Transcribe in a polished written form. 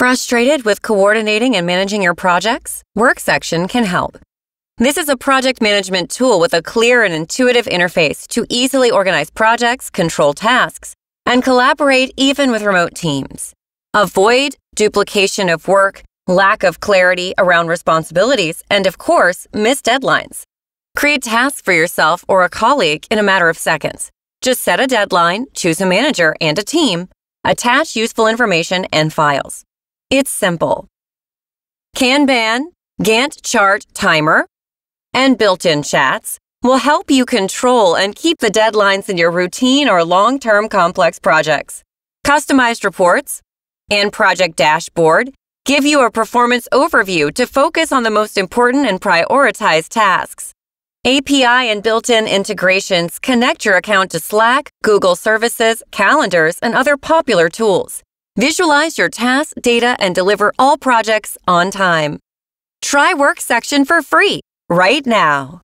Frustrated with coordinating and managing your projects? Worksection can help. This is a project management tool with a clear and intuitive interface to easily organize projects, control tasks, and collaborate even with remote teams. Avoid duplication of work, lack of clarity around responsibilities, and of course, missed deadlines. Create tasks for yourself or a colleague in a matter of seconds. Just set a deadline, choose a manager and a team, attach useful information and files. It's simple. Kanban, Gantt Chart timer, and built-in chats will help you control and keep the deadlines in your routine or long-term complex projects. Customized reports and project dashboard give you a performance overview to focus on the most important and prioritized tasks. API and built-in integrations connect your account to Slack, Google Services, calendars, and other popular tools. Visualize your tasks, data, and deliver all projects on time. Try Worksection for free right now.